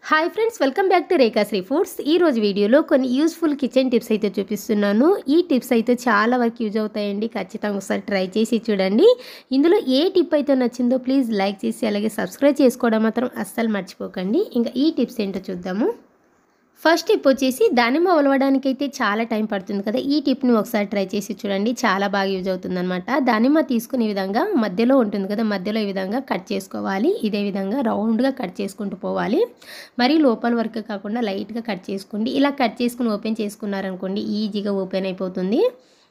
Hi friends, welcome back to Rekhasri foods. ఈ రోజు వీడియోలో కొన్ని యూస్ఫుల్ కిచెన్ టిప్స్ అయితే చూపిస్తున్నాను. ఈ టిప్స్ అయితే చాలా వరకు యూజ్ అవుతాయండి. ఖచ్చితంగా ఒకసారి ట్రై చేసి చూడండి. ఇందులో ఏ టిప్ అయితే నచ్చిందో ప్లీజ్ లైక్ చేసి అలాగే సబ్స్క్రైబ్ చేసుకోవడం మాత్రం అస్సలు మర్చిపోకండి. ఇంకా ఈ టిప్స్ ఏంటో చూద్దాము. ఫస్ట్ టిప్ వచ్చేసి దానిమ్మ ఒలవడానికి అయితే చాలా టైం పడుతుంది కదా. ఈ టిప్ని ఒకసారి ట్రై చేసి చూడండి, చాలా బాగా యూజ్ అవుతుందన్నమాట. దానిమ్మ తీసుకునే విధంగా మధ్యలో ఉంటుంది కదా, మధ్యలో ఈ విధంగా కట్ చేసుకోవాలి. ఇదే విధంగా రౌండ్గా కట్ చేసుకుంటూ పోవాలి. మరీ లోపల వరకు కాకుండా లైట్గా కట్ చేసుకోండి. ఇలా కట్ చేసుకుని ఓపెన్ చేసుకున్నారనుకోండి, ఈజీగా ఓపెన్ అయిపోతుంది.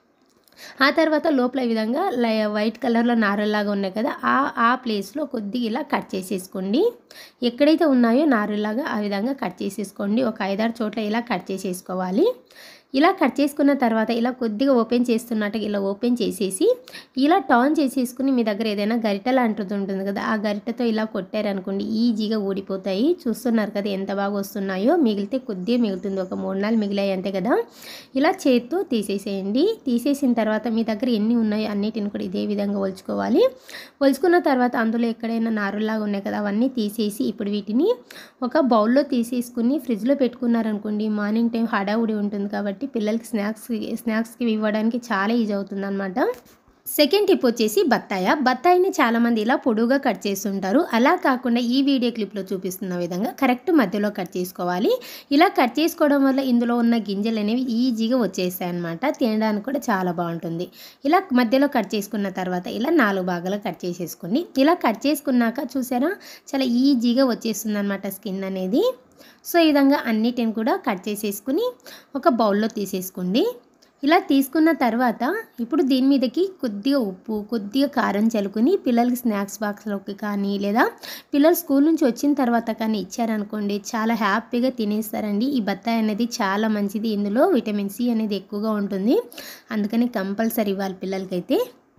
ఆ తర్వాత లోపల ఈ విధంగా వైట్ కలర్లో నారల్లాగా ఉన్నాయి కదా, ఆ ప్లేస్లో కొద్దిగా ఇలా కట్ చేసేసుకోండి. ఎక్కడైతే ఉన్నాయో నారల్లాగా ఆ విధంగా కట్ చేసేసుకోండి. ఒక 5-6 చోట్ల ఇలా కట్ చేసేసుకోవాలి. ఇలా కట్ చేసుకున్న తర్వాత ఇలా కొద్దిగా ఓపెన్ చేస్తున్నట్టుగా ఇలా ఓపెన్ చేసేసి ఇలా టర్న్ చేసేసుకుని మీ దగ్గర ఏదైనా గరిట లాంటిది ఉంటుంది కదా, ఆ గరిటతో ఇలా కొట్టారనుకోండి, ఈజీగా ఊడిపోతాయి. చూస్తున్నారు కదా ఎంత బాగా వస్తున్నాయో. మిగిలితే కొద్దిగా మిగులుతుంది, ఒక 3-4 మిగిలాయి అంతే కదా. ఇలా చేత్తో తీసేసేయండి. తీసేసిన తర్వాత మీ దగ్గర ఎన్ని ఉన్నాయో అన్నిటిని కూడా ఇదే విధంగా ఒలుచుకోవాలి. ఒలుచుకున్న తర్వాత అందులో ఎక్కడైనా నారులాగా ఉన్నాయి కదా, అవన్నీ తీసేసి ఇప్పుడు వీటిని ఒక బౌల్లో తీసేసుకుని ఫ్రిడ్జ్లో పెట్టుకున్నారనుకోండి, మార్నింగ్ టైం హడావుడి ఉంటుంది కాబట్టి పిల్లలకి స్నాక్స్కి ఇవ్వడానికి చాలా ఈజీ అవుతుంది అనమాట. సెకండ్ టిప్ వచ్చేసి బత్తాయిని చాలామంది ఇలా పొడువుగా కట్ చేస్తుంటారు. అలా కాకుండా ఈ వీడియో క్లిప్లో చూపిస్తున్న విధంగా కరెక్ట్ మధ్యలో కట్ చేసుకోవాలి. ఇలా కట్ చేసుకోవడం వల్ల ఇందులో ఉన్న గింజలు అనేవి ఈజీగా వచ్చేస్తాయి అనమాట. తినడానికి కూడా చాలా బాగుంటుంది. ఇలా మధ్యలో కట్ చేసుకున్న తర్వాత ఇలా 4 భాగాలు కట్ చేసేసుకోండి. ఇలా కట్ చేసుకున్నాక చూసారా, చాలా ఈజీగా వచ్చేస్తుంది అనమాట స్కిన్ అనేది. సో ఈ విధంగా అన్నిటిని కూడా కట్ చేసేసుకుని ఒక బౌల్లో తీసేసుకోండి. ఇలా తీసుకున్న తర్వాత ఇప్పుడు దీని మీదకి కొద్దిగా ఉప్పు, కొద్దిగా కారం చల్లుకుని పిల్లలకి స్నాక్స్ బాక్స్లోకి కానీ లేదా పిల్లలు స్కూల్ నుంచి వచ్చిన తర్వాత కానీ ఇచ్చారనుకోండి, చాలా హ్యాపీగా తినేస్తారండి. ఈ బత్తాయి అనేది చాలా మంచిది. ఇందులో విటమిన్ సి అనేది ఎక్కువగా ఉంటుంది. అందుకని కంపల్సరీ ఇవ్వాలి పిల్లలకైతే.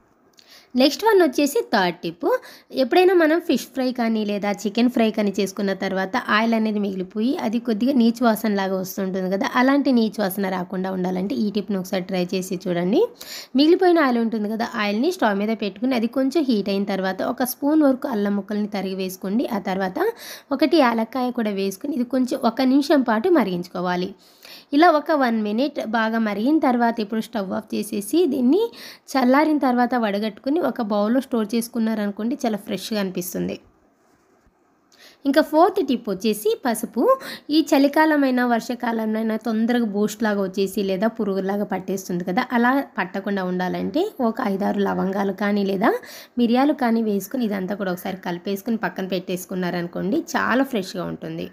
నెక్స్ట్ వన్ వచ్చేసి థర్డ్ టిప్. ఎప్పుడైనా మనం ఫిష్ ఫ్రై కానీ లేదా చికెన్ ఫ్రై కానీ చేసుకున్న తర్వాత ఆయిల్ అనేది మిగిలిపోయి అది కొద్దిగా నీచు వాసన లాగా వస్తుంటుంది కదా, అలాంటి నీచు వాసన రాకుండా ఉండాలంటే ఈ టిప్ని ఒకసారి ట్రై చేసి చూడండి. మిగిలిపోయిన ఆయిల్ ఉంటుంది కదా, ఆయిల్ని స్టవ్ మీద పెట్టుకుని అది కొంచెం హీట్ అయిన తర్వాత ఒక స్పూన్ వరకు అల్లం ముక్కల్ని తరిగి వేసుకోండి. ఆ తర్వాత 1 యాలక్కాయ కూడా వేసుకుని ఇది కొంచెం 1 నిమిషం పాటు మరిగించుకోవాలి. ఇలా ఒక 1 మినిట్ బాగా మరిగిన తర్వాత ఇప్పుడు స్టవ్ ఆఫ్ చేసేసి దీన్ని చల్లారిన తర్వాత వడగట్టుకుని ఒక బౌల్లో స్టోర్ చేసుకున్నారనుకోండి, చాలా ఫ్రెష్గా అనిపిస్తుంది. ఇంకా ఫోర్త్ టిప్ వచ్చేసి పసుపు. ఈ చలికాలమైనా వర్షాకాలంలో తొందరగా బూస్ట్ లాగా వచ్చేసి లేదా పురుగులాగా పట్టేస్తుంది కదా, అలా పట్టకుండా ఉండాలంటే ఒక 5-6 లవంగాలు కానీ లేదా మిరియాలు కానీ వేసుకుని ఇదంతా కూడా ఒకసారి కలిపేసుకుని పక్కన పెట్టేసుకున్నారనుకోండి, చాలా ఫ్రెష్గా ఉంటుంది.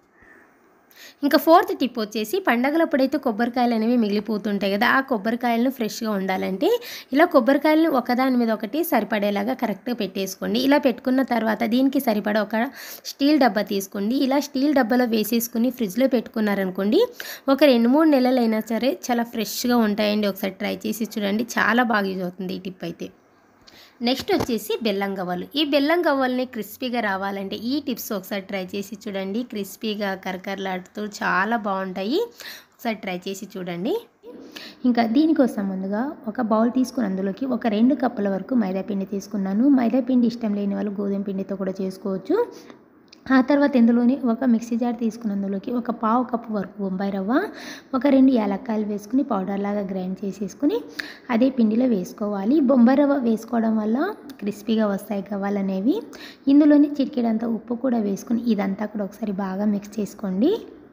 ఇంకా ఫోర్త్ టిప్ వచ్చేసి పండగలప్పుడైతే కొబ్బరికాయలు అనేవి మిగిలిపోతుంటాయి కదా, ఆ కొబ్బరికాయలను ఫ్రెష్గా ఉండాలంటే ఇలా కొబ్బరికాయలను ఒకదాని మీద ఒకటి సరిపడేలాగా కరెక్ట్గా పెట్టేసుకోండి. ఇలా పెట్టుకున్న తర్వాత దీనికి సరిపడా ఒక స్టీల్ డబ్బా తీసుకోండి. ఇలా స్టీల్ డబ్బాలో వేసేసుకుని ఫ్రిడ్జ్లో పెట్టుకున్నారనుకోండి, ఒక 2-3 నెలలైనా సరే చాలా ఫ్రెష్గా ఉంటాయండి. ఒకసారి ట్రై చేసి చూడండి, చాలా బాగా యూజ్ అవుతుంది ఈ టిప్ అయితే. నెక్స్ట్ వచ్చేసి బెల్లం గవ్వలు. ఈ బెల్లం గవ్వల్ని క్రిస్పీగా రావాలంటే ఈ టిప్స్ ఒకసారి ట్రై చేసి చూడండి. క్రిస్పీగా కరకరలాడుతూ చాలా బాగుంటాయి. ఒకసారి ట్రై చేసి చూడండి. ఇంకా దీనికోసం ముందుగా ఒక బౌల్ తీసుకుని అందులోకి ఒక 2 కప్పుల వరకు మైదాపిండి తీసుకున్నాను. మైదాపిండి ఇష్టం లేని వాళ్ళు గోధుమ పిండితో కూడా చేసుకోవచ్చు. ఆ తర్వాత ఇందులోని ఒక మిక్సీ జార్ తీసుకుని అందులోకి ఒక 1/2 కప్పు వరకు బొంబాయి రవ్వ, ఒక 2 యాలక్కాయలు వేసుకుని పౌడర్ లాగా గ్రైండ్ చేసేసుకుని అదే పిండిలో వేసుకోవాలి. బొంబాయి రవ్వ వేసుకోవడం వల్ల క్రిస్పీగా వస్తాయి గవ్వలు అనేవి. ఇందులోని చిటికెడంత ఉప్పు కూడా వేసుకుని ఇదంతా కూడా ఒకసారి బాగా మిక్స్ చేసుకోండి.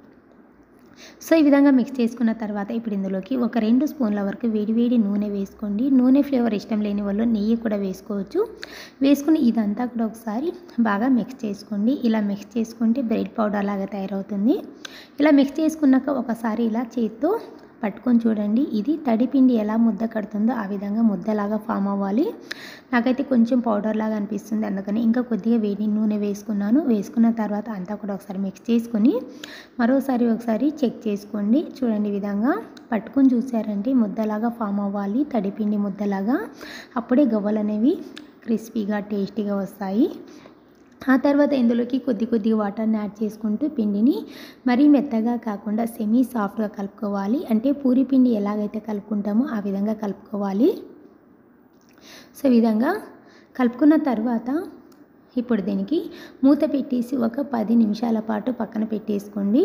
సో ఈ విధంగా మిక్స్ చేసుకున్న తర్వాత ఇప్పుడు ఇందులోకి ఒక 2 స్పూన్ల వరకు వేడివేడి నూనె వేసుకోండి. నూనె ఫ్లేవర్ ఇష్టం లేని వాళ్ళు నెయ్యి కూడా వేసుకోవచ్చు. వేసుకుని ఇదంతా కూడా ఒకసారి బాగా మిక్స్ చేసుకోండి. ఇలా మిక్స్ చేసుకుంటే బ్రెడ్ పౌడర్ లాగా తయారవుతుంది. ఇలా మిక్స్ చేసుకున్నాక ఒకసారి ఇలా చేత్తో పట్టుకొని చూడండి. ఇది తడిపిండి ఎలా ముద్ద కడుతుందో ఆ విధంగా ముద్దలాగా ఫామ్ అవ్వాలి. నాకైతే కొంచెం పౌడర్ లాగా అనిపిస్తుంది, అందుకని ఇంకా కొద్దిగా వేడి నూనె వేసుకున్నాను. వేసుకున్న తర్వాత అంతా కూడా ఒకసారి మిక్స్ చేసుకుని ఒకసారి చెక్ చేసుకోండి. చూడండి, ఈ విధంగా పట్టుకొని చూసారంటే ముద్దలాగా ఫామ్ అవ్వాలి, తడిపిండి ముద్దలాగా. అప్పుడే గవ్వలు అనేవి క్రిస్పీగా టేస్టీగా వస్తాయి. ఆ తర్వాత ఇందులోకి కొద్దిగా వాటర్ని యాడ్ చేసుకుంటూ పిండిని మరీ మెత్తగా కాకుండా సెమీ సాఫ్ట్గా కలుపుకోవాలి. అంటే పూరి పిండి ఎలాగైతే కలుపుకుంటామో ఆ విధంగా కలుపుకోవాలి. సో ఈ విధంగా కలుపుకున్న తర్వాత ఇప్పుడు దీనికి మూత పెట్టేసి ఒక 10 నిమిషాల పాటు పక్కన పెట్టేసుకోండి.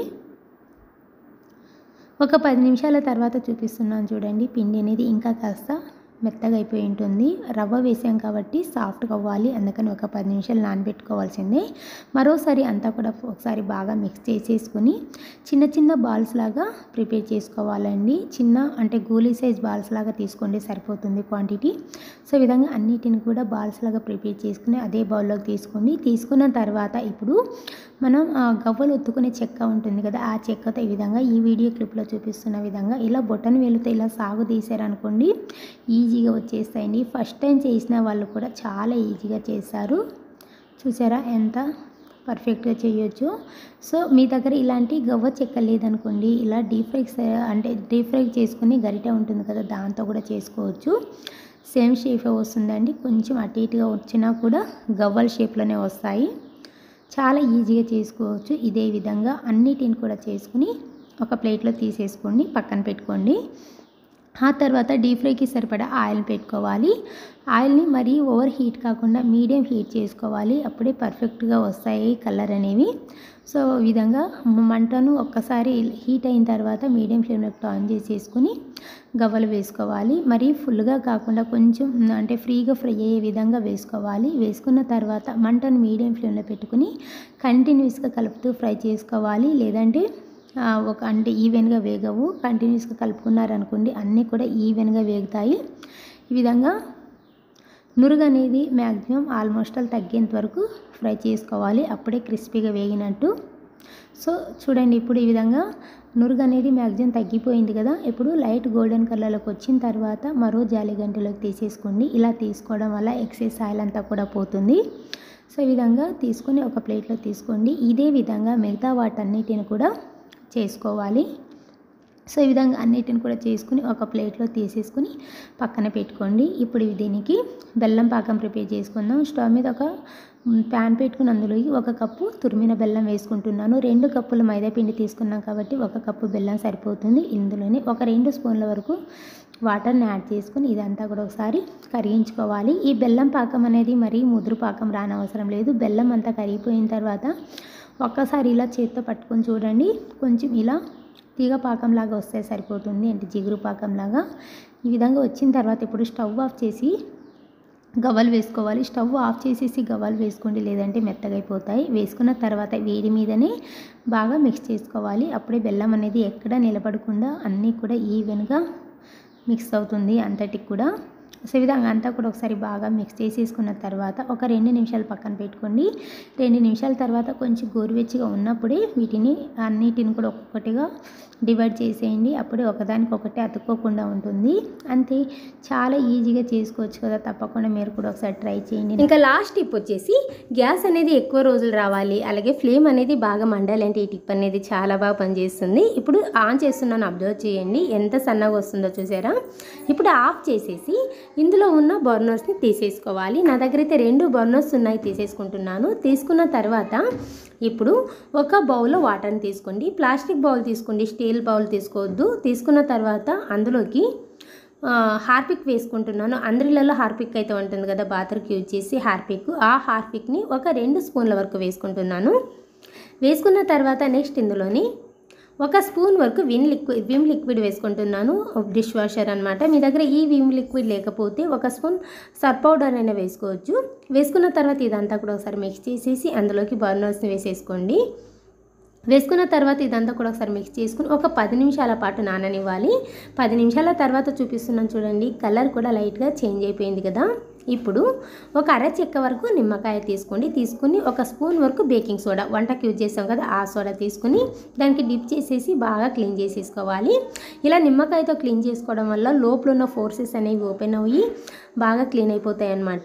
ఒక 10 నిమిషాల తర్వాత చూపిస్తున్నాను చూడండి. పిండి అనేది ఇంకా కాస్త మెత్తగా అయిపోయి ఉంటుంది. రవ్వ వేసాం కాబట్టి సాఫ్ట్గా అవ్వాలి, అందుకని ఒక 10 నిమిషాలు నానబెట్టుకోవాల్సిందే. మరోసారి అంతా కూడా ఒకసారి బాగా మిక్స్ చేసేసుకుని చిన్న చిన్న బాల్స్ లాగా ప్రిపేర్ చేసుకోవాలండి. చిన్న అంటే గోలీ సైజ్ బాల్స్ లాగా తీసుకోండి, సరిపోతుంది క్వాంటిటీ. సో ఈ విధంగా అన్నిటిని కూడా బాల్స్ లాగా ప్రిపేర్ చేసుకుని అదే బౌల్లోకి తీసుకోండి. తీసుకున్న తర్వాత ఇప్పుడు మనం గవ్వలు ఒత్తుకునే చెక్క ఉంటుంది కదా, ఆ చెక్కతో ఈ విధంగా ఈ వీడియో క్లిప్లో చూపిస్తున్న విధంగా ఇలా బొటన వేలుతో ఇలా సాగు తీసారనుకోండి, ఈజీగా వచ్చేస్తాయండి. ఫస్ట్ టైం చేసిన వాళ్ళు కూడా చాలా ఈజీగా చేశారు. చూసారా ఎంత పర్ఫెక్ట్గా చేయొచ్చు. సో మీ దగ్గర ఇలాంటి గవ్వ చెక్క లేదనుకోండి, ఇలా డీప్ ఫ్రై చేసుకుని గరిటె ఉంటుంది కదా, దాంతో కూడా చేసుకోవచ్చు. సేమ్ షేప్ వస్తుందండి. కొంచెం అటు ఇటుగా వచ్చినా కూడా గవ్వల షేప్లోనే వస్తాయి. చాలా ఈజీగా చేసుకోవచ్చు. ఇదే విధంగా అన్నిటిని కూడా చేసుకుని ఒక ప్లేట్లో తీసేసుకోండి, పక్కన పెట్టుకోండి. ఆ తర్వాత డీప్ ఫ్రైకి సరిపడా ఆయిల్ పెట్టుకోవాలి. ఆయిల్ని మరీ ఓవర్ హీట్ కాకుండా మీడియం హీట్ చేసుకోవాలి, అప్పుడే పర్ఫెక్ట్గా వస్తాయి కలర్ అనేవి. సో ఈ విధంగా మంటను ఒక్కసారి హీట్ అయిన తర్వాత మీడియం ఫ్లేమ్లోకి టర్న్ చేసేసుకుని గవ్వలు వేసుకోవాలి. మరీ ఫుల్గా కాకుండా కొంచెం అంటే ఫ్రీగా ఫ్రై అయ్యే విధంగా వేసుకోవాలి. వేసుకున్న తర్వాత మంటను మీడియం ఫ్లేమ్లో పెట్టుకుని కంటిన్యూస్గా కలుపుతూ ఫ్రై చేసుకోవాలి. లేదంటే అంటే ఈవెన్గా వేగవు. కంటిన్యూస్గా కలుపుకున్నారనుకోండి అన్నీ కూడా ఈవెన్గా వేగుతాయి. ఈ విధంగా నురుగు అనేది మ్యాక్సిమం ఆల్మోస్ట్ తగ్గేంత వరకు ఫ్రై చేసుకోవాలి, అప్పుడే క్రిస్పీగా వేగినట్టు. సో చూడండి, ఇప్పుడు ఈ విధంగా నురుగు అనేది మ్యాక్సిమం తగ్గిపోయింది కదా. ఇప్పుడు లైట్ గోల్డెన్ కలర్లోకి వచ్చిన తర్వాత మరో జాలి గంటలోకి తీసేసుకోండి. ఇలా తీసుకోవడం వల్ల ఎక్సెస్ ఆయిల్ అంతా కూడా పోతుంది. సో ఈ విధంగా తీసుకొని ఒక ప్లేట్లో తీసుకోండి. ఇదే విధంగా మిగతా వాటన్నిటిని కూడా చేసుకోవాలి. సో ఈ విధంగా అన్నిటిని కూడా చేసుకుని ఒక ప్లేట్లో తీసేసుకుని పక్కన పెట్టుకోండి. ఇప్పుడు దీనికి బెల్లం పాకం ప్రిపేర్ చేసుకుందాం. స్టవ్ మీద ఒక ప్యాన్ పెట్టుకుని అందులోకి 1 కప్పు తురిమిన బెల్లం వేసుకుంటున్నాను. 2 కప్పుల మైదా పిండి తీసుకున్నాం కాబట్టి 1 కప్పు బెల్లం సరిపోతుంది. ఇందులోనే ఒక 2 స్పూన్ల వరకు వాటర్ని యాడ్ చేసుకుని ఇదంతా కూడా ఒకసారి కరిగించుకోవాలి. ఈ బెల్లం పాకం అనేది మరీ ముదురు పాకం రానవసరం లేదు. బెల్లం అంతా కరిగిపోయిన తర్వాత ఒక్కసారి ఇలా చేత్తో పట్టుకొని చూడండి, కొంచెం ఇలా తీగ పాకంలాగా వస్తే సరిపోతుంది, అంటే జిగురు పాకంలాగా. ఈ విధంగా వచ్చిన తర్వాత ఇప్పుడు స్టవ్ ఆఫ్ చేసి గవ్వలు వేసుకోవాలి. స్టవ్ ఆఫ్ చేసేసి గవ్వలు వేసుకోండి, లేదంటే మెత్తగా అయిపోతాయి. వేసుకున్న తర్వాత వేడి మీదనే బాగా మిక్స్ చేసుకోవాలి. అప్పుడే బెల్లం అనేది ఎక్కడ నిలబడకుండా అన్నీ కూడా ఈవెన్గా మిక్స్ అవుతుంది అంతటికి కూడా. సో ఈ విధంగా అంతా కూడా ఒకసారి బాగా మిక్స్ చేసేసుకున్న తర్వాత ఒక 2 నిమిషాలు పక్కన పెట్టుకోండి. 2 నిమిషాల తర్వాత కొంచెం గోరువెచ్చగా ఉన్నప్పుడే వీటిని అన్నిటిని కూడా ఒక్కొక్కటిగా డివైడ్ చేసేయండి, అప్పుడే ఒకదానికొకటి అతుక్కోకుండా ఉంటుంది. అంతే, చాలా ఈజీగా చేసుకోవచ్చు కదా. తప్పకుండా మీరు కూడా ఒకసారి ట్రై చేయండి. ఇంకా లాస్ట్ టిప్ వచ్చేసి గ్యాస్ అనేది ఎక్కువ రోజులు రావాలి, అలాగే ఫ్లేమ్ అనేది బాగా మండాలంటే ఈ టిప్ అనేది చాలా బాగా పనిచేస్తుంది. ఇప్పుడు ఆన్ చేస్తున్నాను, అబ్జర్వ్ చేయండి ఎంత సన్నగా వస్తుందో చూసారా. ఇప్పుడు ఆఫ్ చేసేసి ఇందులో ఉన్న బర్నర్స్ని తీసేసుకోవాలి. నా దగ్గర అయితే 2 బర్నర్స్ ఉన్నాయి, తీసేసుకుంటున్నాను. తీసుకున్న తర్వాత ఇప్పుడు ఒక బౌల్లో వాటర్ని తీసుకోండి. ప్లాస్టిక్ బౌల్ తీసుకోండి, స్టీల్ బౌల్ తీసుకోవద్దు. తీసుకున్న తర్వాత అందులోకి హార్పిక్ వేసుకుంటున్నాను. అందరిలలో హార్పిక్ అయితే ఉంటుంది కదా, బాత్రూమ్కి యూజ్ చేసి హార్పిక్. ఆ హార్పిక్ని ఒక 2 స్పూన్ల వరకు వేసుకుంటున్నాను. వేసుకున్న తర్వాత నెక్స్ట్ ఇందులోని 1 స్పూన్ వరకు విమ్ లిక్విడ్ వేసుకుంటున్నాను. డిష్ వాషర్ అనమాట. మీ దగ్గర ఈ విమ్ లిక్విడ్ లేకపోతే 1 స్పూన్ సర్ఫ్ పౌడర్ అయినా వేసుకోవచ్చు. వేసుకున్న తర్వాత ఇదంతా కూడా ఒకసారి మిక్స్ చేసేసి అందులోకి బర్నర్స్ని వేసేసుకోండి. వేసుకున్న తర్వాత ఇదంతా కూడా ఒకసారి మిక్స్ చేసుకుని ఒక 10 నిమిషాల పాటు నాననివ్వాలి. 10 నిమిషాల తర్వాత చూపిస్తున్నాను చూడండి, కలర్ కూడా లైట్గా చేంజ్ అయిపోయింది కదా. ఇప్పుడు ఒక అర చెక్క వరకు నిమ్మకాయ తీసుకోండి. తీసుకుని 1 స్పూన్ వరకు బేకింగ్ సోడా, వంటకి యూజ్ చేస్తాం కదా ఆ సోడా తీసుకుని దానికి డిప్ చేసేసి బాగా క్లీన్ చేసేసుకోవాలి. ఇలా నిమ్మకాయతో క్లీన్ చేసుకోవడం వల్ల లోపల ఉన్న ఫోర్సెస్ అనేవి ఓపెన్ అయ్యి బాగా క్లీన్ అయిపోతాయి అన్నమాట.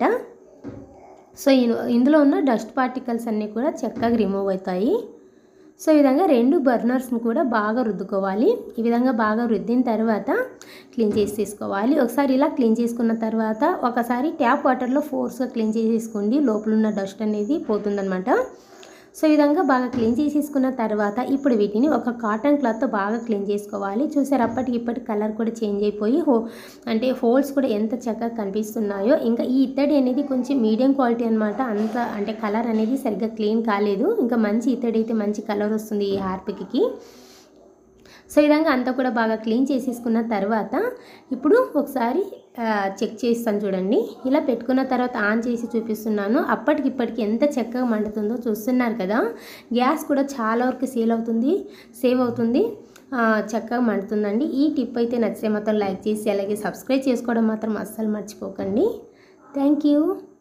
సో ఇందులో ఉన్న డస్ట్ పార్టికల్స్ అన్నీ కూడా చక్కగా రిమూవ్ అవుతాయి. సో ఈ విధంగా 2 బర్నర్స్ని కూడా బాగా రుద్దుకోవాలి. ఈ విధంగా బాగా రుద్దిన తర్వాత క్లీన్ చేసి తీసుకోవాలి. ఒకసారి ఇలా క్లీన్ చేసుకున్న తర్వాత ఒకసారి ట్యాప్ వాటర్లో ఫోర్స్గా క్లీన్ చేసేసుకోండి, లోపల ఉన్న డస్ట్ అనేది పోతుందన్నమాట. సో ఈ విధంగా బాగా క్లీన్ చేసేసుకున్న తర్వాత ఇప్పుడు వీటిని ఒక కాటన్ క్లాత్తో బాగా క్లీన్ చేసుకోవాలి. చూసారు, అప్పటికి ఇప్పటి కలర్ కూడా చేంజ్ అయిపోయి అంటే హోల్స్ కూడా ఎంత చక్కగా కనిపిస్తున్నాయో. ఇంకా ఈ ఇత్తడి అనేది కొంచెం మీడియం క్వాలిటీ అనమాట. అంత అంటే కలర్ అనేది సరిగ్గా క్లీన్ కాలేదు. ఇంకా మంచి ఇత్తడి అయితే మంచి కలర్ వస్తుంది ఈ హార్పిక్కి. సో ఈ విధంగా అంతా కూడా బాగా క్లీన్ చేసేసుకున్న తర్వాత ఇప్పుడు ఒకసారి చెక్ చేస్తాను చూడండి. ఇలా పెట్టుకున్న తర్వాత ఆన్ చేసి చూపిస్తున్నాను. అప్పటికి ఇప్పటికి ఎంత చక్కగా మండుతుందో చూస్తున్నారు కదా. గ్యాస్ కూడా చాలా వరకు సేవ్ అవుతుంది. చక్కగా మండుతుందండి. ఈ టిప్ అయితే నచ్చితే మాత్రం లైక్ చేసి అలాగే సబ్స్క్రైబ్ చేసుకోవడం మాత్రం అస్సలు మర్చిపోకండి. Thank you.